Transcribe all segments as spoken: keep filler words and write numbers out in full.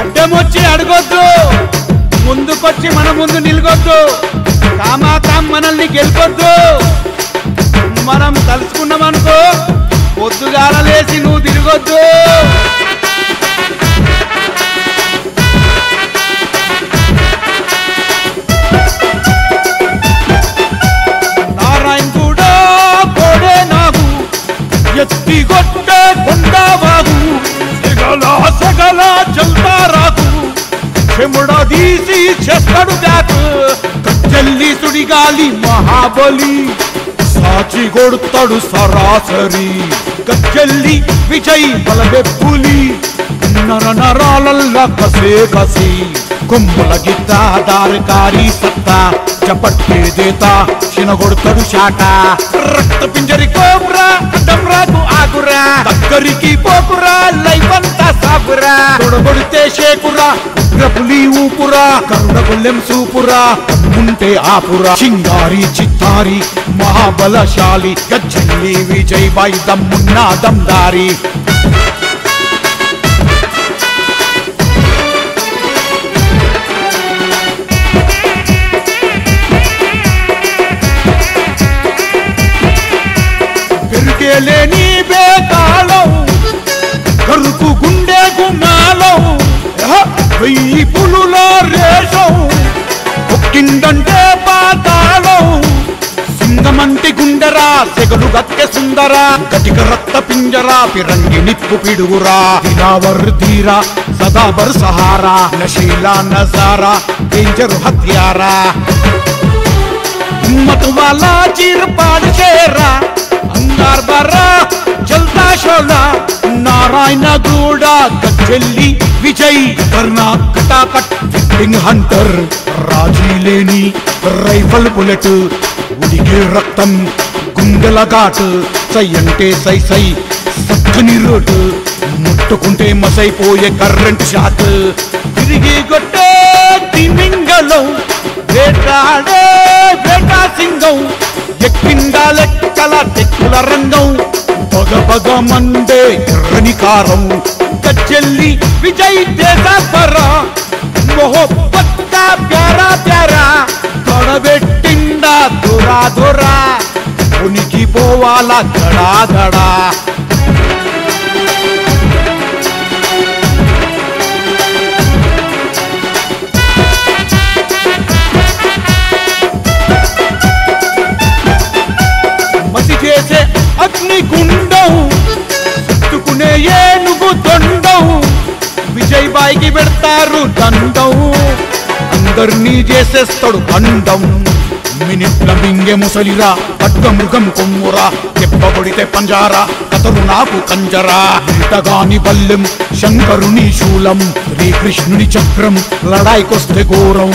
అడ్డమొచ్చి అడగొద్దు, ముందుకొచ్చి మన ముందు నిలగొద్దు, కామాకాం మనల్ని గెలుపొద్దు. మనం తలుచుకున్నామనుకో పొద్దుగాల లేచి నువ్వు తిరగొద్దు. నారాయణ కూడా కోడే నాగు ఎత్తి కొట్టే కొండవాగు సగల సగల చల్తారాకు చెముడా తీసి చేస్తాడు బ్యాక్. కచ్చల్లి సుడిగాలి మహాబలి సాచి కొడుతాడు సరాసరి. కచ్చల్లి విజయ్ బలబెప్పులి నర నరాలల్లా కసే కసి. కుంభల గిత్త దారకారి సత్తా చపట్టే దేతా చినగొడతాడు చాట. రక్త పింజరి కోబ్రా డమ్రాకు ఆకురా దగ్గరికి పోకురా లైఫ్ అంతా సాపురా. తొడగొడితే షేకురా ఉగ్రపులి ఊపురా కరుణ గొల్లెం సూపురా ఉంటే ఆపురా. చింగారి చిత్తారి మహాబలశాలి గజ్జల్లి విజయ్ బాయ్ దమ్మున్నా దమ్దారి. పెరిగేలేని బేతాళం కరుకు గుండె గుమ్మాలం వెయ్యి పులుల రేషం ఒక్కిందంటే పాతాళం. సింగమంటి గుండెరా సెగలు గత్తె సుందరా గటిక రక్త పింజరా పిరంగి నిప్పు పిడుగురా. దిలావర్ ధీరా సదాబర్ సహారా నశీలా నజారా డేంజర్ హత్యారా. హిమ్మత్ వాలా చీర్ పాడ్ షేరా अंगार बरा चलता शोला. नारायण गूड़ा गज्जल्ली विजय करना कटाकट हिटिंग हंटर. राजी लेनी राइफल बुलेट उड़िगे रक्तम गुंडెల ఘాట్. సై అంటే సై సై సక్కని రోడ్ ముట్టుకుంటే మసైపోయే కరెంట్ షాట్. తిరిగి కొట్టే తిమింగలం వేటాడే వేటా సింగం ఎక్కిందా లెక్కల తెక్కుల రంగం బగ బగ మండే ఎర్రని కారం. గజ్జల్లి విజయ్ దేశాపరా మొహబ్బత్ కా ప్యారా ప్యారా తొడబెట్టిందా దొరా దొరా ఉనికి పోవాలా గడా గడా. చేసే అగ్ని గుండం చుట్టుకునే ఏనుగు దొండం విజయ్ బాయ్కి పెడతారు దండం. అందరినీ చేసేస్తాడు ఖండం. మినిట్ల మింగే ముసలిరా ఖడ్గ మృగం కొమ్మురా చెప్పబడితే పంజారా కతరు నాకు కంజరా. ఇంతగాని బల్లెం శంకరుని శూలం శ్రీకృష్ణుని చక్రం లడాయికొస్తే ఘోరం.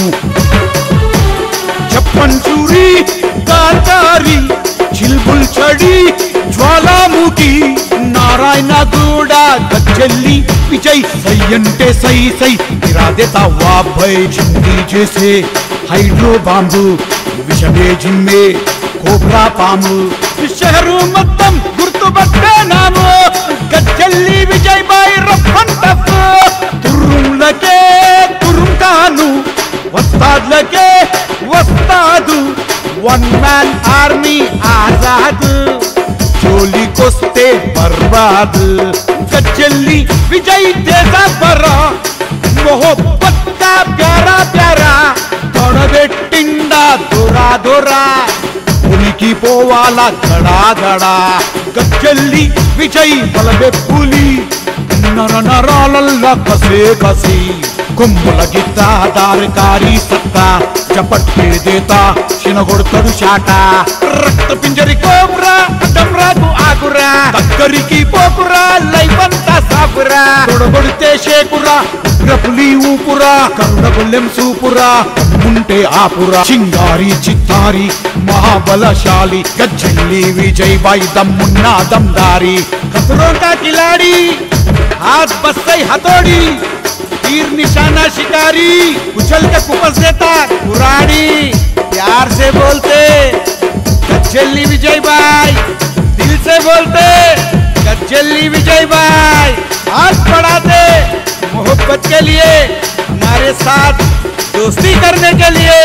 చెప్పన్ చూరి గాంధారి చిల్బుల్ చడి జ్వాలాముఖి. నారాయణ గూడా గజ్జల్లి విజయ్ సై అంటే సై సై ఇరాదేతా వాభై. చింది చేసే హైడ్రో బాంబు విషమే జిమ్మే కోబ్రా పాము. షహరు మొత్తం గుర్తుపట్టే నాము గజ్జల్లి విజయ్ బాయ్ రఫన్ టఫ్. తుర్రుంలకే తురుం కాను వస్తాద్లకే వస్తాదు వన్ మ్యాన్ ఆర్మీ ఆజాద్. జోలికొస్తే బర్బాద్ గజ్జల్లి విజయ్ దేశాపరా మొహబ్బత్ కా ప్యారా ప్యారా తొడబెట్టిందా దొరా దొరా ఉనికి పోవాలా గడా గడా. గజ్జల్లి విజయ్ బలబెప్పులి నర నరాలల్లా కసే కసి. కుంభల గిత్త దారకారి సత్తా చపట్టే దేతా చినగొడతాడు చాట. రక్త పింజరి కోబ్రా డమ్రాకు ఆకురా దగ్గరికి పోకురా లైఫ్ అంతా సాపురా. తొడగొడితే షేకురా ఉగ్రపులి ఊపురా కరుణ గొల్లెం సూపురా ఉంటే ఆపురా. చింగారి చిత్తారి మహాబలశాలి గజ్జల్లి విజయ్ బాయ్ దమ్మున్నా దమ్దారి. खतरों का खिलाड़ी हाथ बस्सई हथौड़ी तीर निशाना शिकारी उछल के कुपस देता कुराड़ी. प्यार से बोलते गज्जल्ली विजय भाई, दिल से बोलते गज्जल्ली विजय भाई. हाथ बढ़ाते मोहब्बत के लिए, हमारे साथ दोस्ती करने के लिए।